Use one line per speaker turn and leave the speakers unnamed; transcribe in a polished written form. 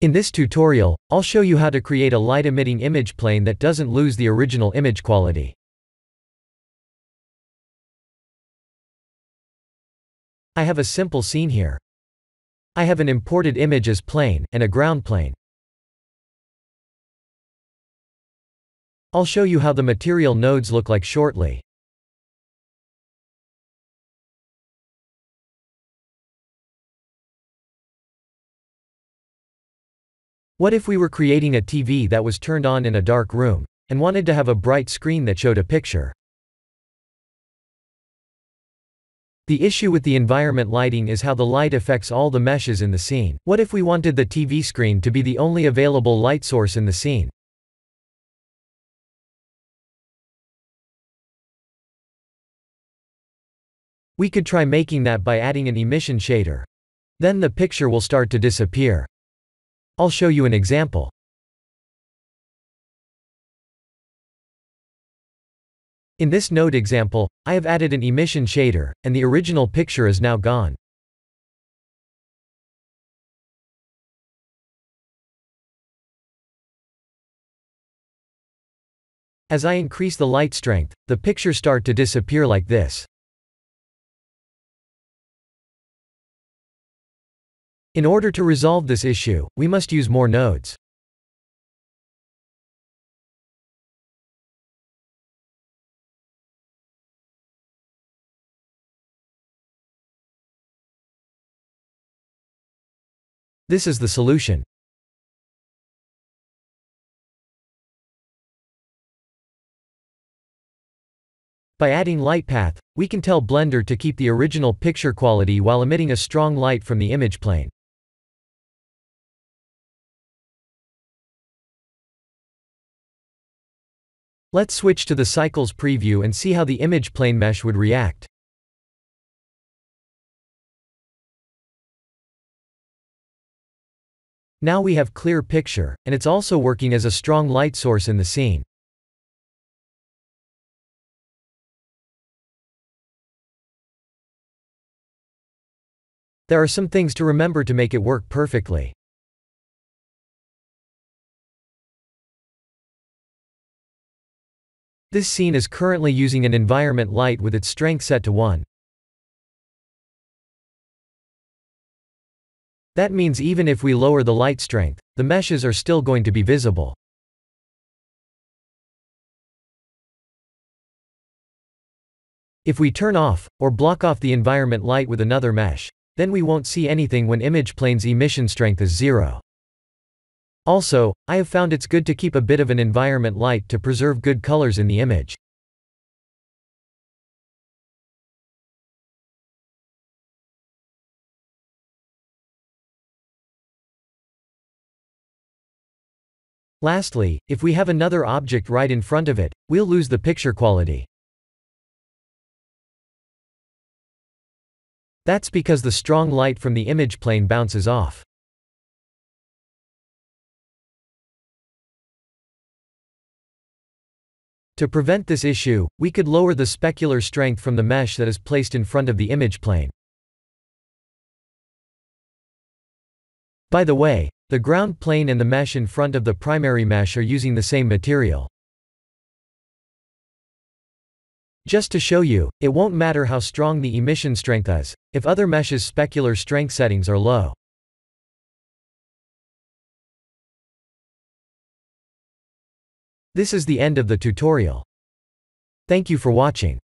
In this tutorial, I'll show you how to create a light-emitting image plane that doesn't lose the original image quality. I have a simple scene here. I have an imported image as plane, and a ground plane. I'll show you how the material nodes look like shortly. What if we were creating a TV that was turned on in a dark room, and wanted to have a bright screen that showed a picture? The issue with the environment lighting is how the light affects all the meshes in the scene. What if we wanted the TV screen to be the only available light source in the scene? We could try making that by adding an emission shader. Then the picture will start to disappear. I'll show you an example. In this node example, I have added an emission shader, and the original picture is now gone. As I increase the light strength, the pictures start to disappear like this. In order to resolve this issue, we must use more nodes. This is the solution. By adding light path, we can tell Blender to keep the original picture quality while emitting a strong light from the image plane. Let's switch to the cycles preview and see how the image plane mesh would react. Now we have clear picture, and it's also working as a strong light source in the scene. There are some things to remember to make it work perfectly. This scene is currently using an environment light with its strength set to 1. That means even if we lower the light strength, the meshes are still going to be visible. If we turn off, or block off the environment light with another mesh, then we won't see anything when image plane's emission strength is 0. Also, I have found it's good to keep a bit of an environment light to preserve good colors in the image. Lastly, if we have another object right in front of it, we'll lose the picture quality. That's because the strong light from the image plane bounces off. To prevent this issue, we could lower the specular strength from the mesh that is placed in front of the image plane. By the way, the ground plane and the mesh in front of the primary mesh are using the same material. Just to show you, it won't matter how strong the emission strength is, if other meshes' specular strength settings are low. This is the end of the tutorial. Thank you for watching.